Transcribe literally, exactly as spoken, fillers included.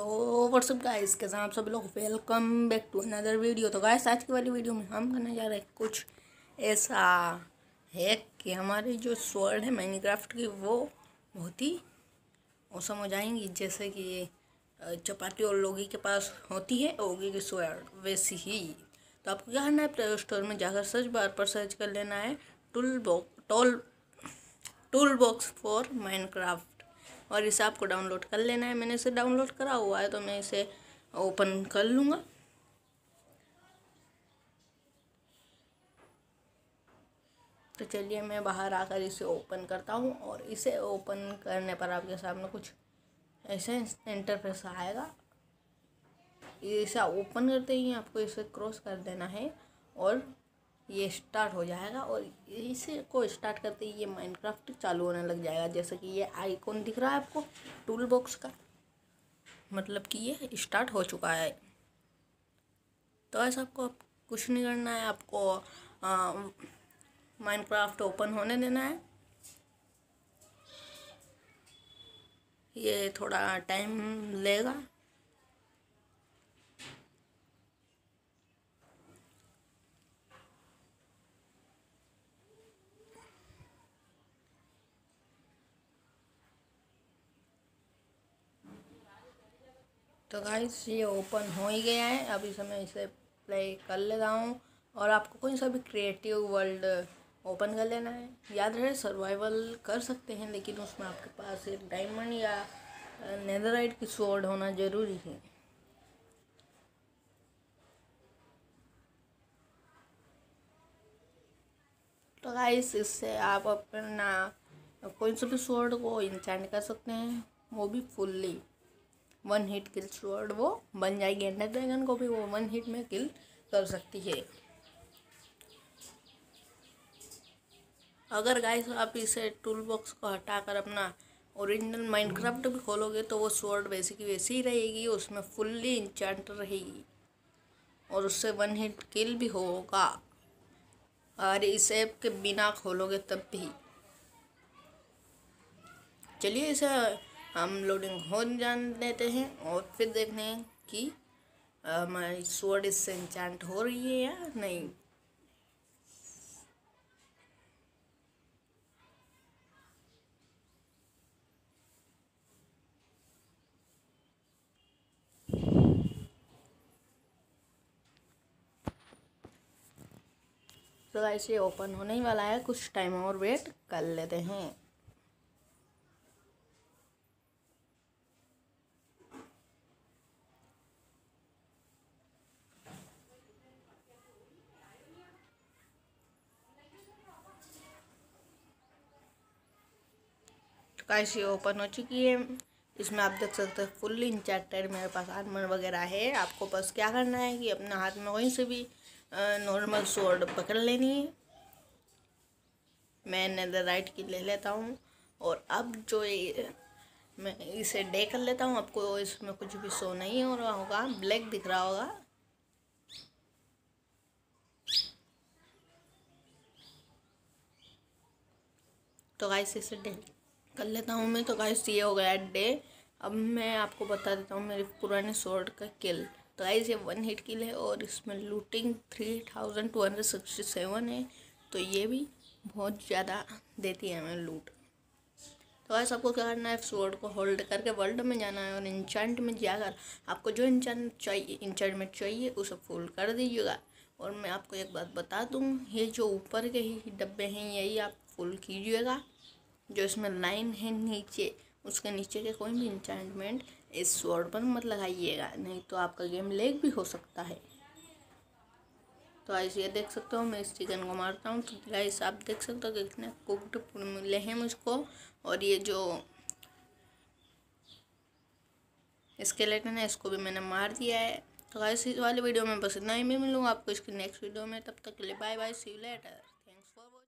तो WhatsApp guys, कैसे हैं आप सभी लोग। Welcome back to another video. तो गाइस, आज की वाली वीडियो में हम करने जा रहे हैं कुछ ऐसा है कि हमारी जो स्वॉर्ड है माइनक्राफ्ट की वो बहुत ही औसम हो जाएंगी। जैसे कि चपाती और लोगी के पास होती है ओगी की स्वॉर्ड, वैसी ही। तो आपको क्या करना है, प्ले स्टोर में जाकर सर्च बार पर सर्च कर लेना है tool box tool tool box for Minecraft, और इसे आपको डाउनलोड कर लेना है। मैंने इसे डाउनलोड करा हुआ है तो मैं इसे ओपन कर लूँगा। तो चलिए मैं बाहर आकर इसे ओपन करता हूँ, और इसे ओपन करने पर आपके सामने कुछ ऐसे इंटरफेस आएगा। इसे ओपन करते ही आपको इसे क्रॉस कर देना है और ये स्टार्ट हो जाएगा, और इसे को स्टार्ट करते ही ये माइनक्राफ्ट चालू होने लग जाएगा। जैसे कि ये आइकॉन दिख रहा है आपको टूल बॉक्स का, मतलब कि ये स्टार्ट हो चुका है। तो ऐसा आपको कुछ नहीं करना है, आपको माइनक्राफ्ट ओपन होने देना है। ये थोड़ा टाइम लेगा। तो गाइस, ये ओपन हो ही गया है। अभी समय इसे प्ले कर लेता हूँ, और आपको कोई सा भी क्रिएटिव वर्ल्ड ओपन कर लेना है। याद रहे, सर्वाइवल कर सकते हैं, लेकिन उसमें आपके पास एक डायमंड या नेदरराइट की स्वॉर्ड होना ज़रूरी है। तो गाइस, इससे आप अपना कोई सा भी स्वॉर्ड को इंचेंट कर सकते हैं, वो भी fully one hit kill sword वो बन जाएगी। एंडर ड्रैगन को भी वो वन हिट में किल कर सकती है। अगर गाइस आप इसे टूल बॉक्स को हटाकर अपना ओरिजिनल माइनक्राफ्ट भी खोलोगे तो वो स्वॉर्ड वैसी की वैसी ही रहेगी, उसमें फुल्ली इंचेंट रहेगी और उससे वन हिट किल भी होगा। और इस ऐप के बिना खोलोगे तब भी। चलिए इसे हम लोडिंग हो जान देते हैं और फिर देखते हैं कि हमारी स्वॉर्ड इससे इंचेंट हो रही है या नहीं। तो गाइस, ये ओपन होने ही वाला है, कुछ टाइम और वेट कर लेते हैं। तो गाइस, ये ओपन हो चुकी है। इसमें आप देख सकते हैं फुल्ली इंचेंटेड मेरे पास आर्मर वगैरह है। आपको बस क्या करना है कि अपने हाथ में वहीं से भी नॉर्मल स्वॉर्ड पकड़ लेनी है। मैं नेदरराइट की ले लेता हूँ, और अब जो ये मैं इसे डे कर लेता हूँ। आपको इसमें कुछ भी शो नहीं हो रहा होगा, ब्लैक दिख रहा होगा। तो गाइस, इसे डे कर लेता हूँ मैं। तो गाइस, ये हो गया डे। अब मैं आपको बता देता हूँ मेरे पुराने स्वॉर्ड का किल। तो गाइस, ये वन हिट किल है और इसमें looting three thousand two hundred sixty seven है। तो ये भी बहुत ज़्यादा देती है हमें लूट। तो गाइस, आपको क्या करना है, स्वॉर्ड को होल्ड करके वर्ल्ड में जाना है, और इंचेंट में जाकर आपको जो इंचेंट चाहिए इंचेंटमेंट चाहिए उसे फुल कर दीजिएगा। और मैं आपको एक बात बता दूँ, ये जो ऊपर के ही डब्बे हैं यही आप फुल कीजिएगा। जो इसमें लाइन है नीचे, उसके नीचे के कोई भी इंचेंटमेंट इस स्वॉर्ड पर मत लगाइएगा, नहीं तो आपका गेम लैग भी हो सकता है। तो गाइस, ये देख सकते हो मैं इस चिकन को मारता हूँ। तो गाइस, आप देख सकते हो कि कितने कुक्ड मिले हैं मुझको। और ये जो स्केलेटन है इसको भी मैंने मार दिया है। तो गाइस, इस वाली वीडियो में बस इतना ही। मैं मिलूँगा आपको इसकी नेक्स्ट वीडियो में, तब तक के लिए bye bye, see you letter.